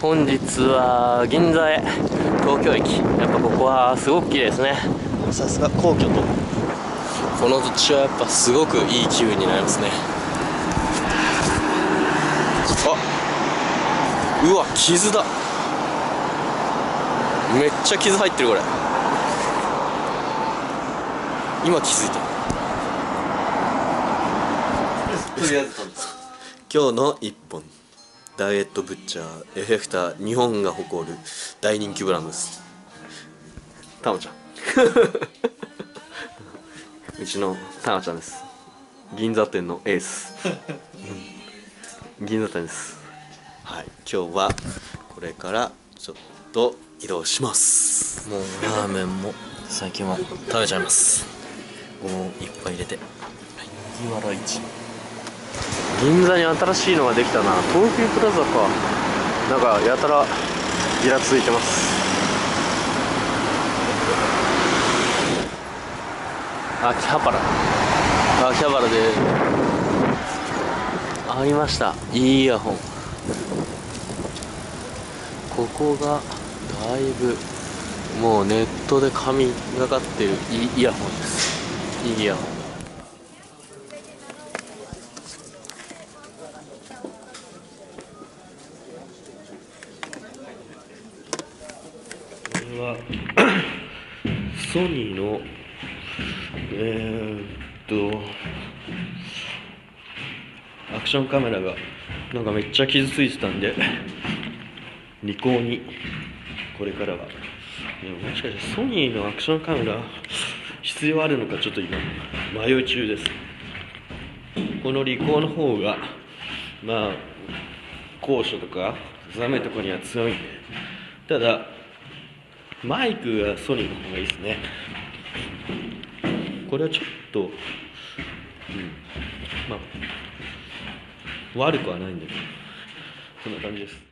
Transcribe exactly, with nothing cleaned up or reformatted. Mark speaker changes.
Speaker 1: 本日は銀座へ東京駅。やっぱここはすごく綺麗ですね。
Speaker 2: さすが皇居と。
Speaker 1: この土地はやっぱすごくいい気分になりますね。あ、うわ、傷だ。めっちゃ傷入ってる。これ今気づいた。今日の一本、ダイエットブッチャーエフェクター、日本が誇る大人気ブランドです。たまちゃんうちのたまちゃんです。銀座店のエース銀座店です。はい、今日はこれからちょっと移動します。もうラーメンも最近は食べちゃいます。もういっぱい入れて、麦わら市。銀座に新しいのができたな。東急プラザか。なんかやたらギラついてます。秋葉原、秋葉原でありました、いいイヤホン。ここがだいぶもうネットで神がかってるいいイヤホンです。いいイヤホン。これはソニーのえー、っとアクションカメラがなんかめっちゃ傷ついてたんでリコーにこれからは。でももしかしてソニーのアクションカメラ必要あるのかちょっと今迷い中です。このリコーの方がまあ高所とか寒いところには強いんで、ただマイクがソニーの方がいいですね。これはちょっと、うん、まあ悪くはないんだけど、こんな感じです。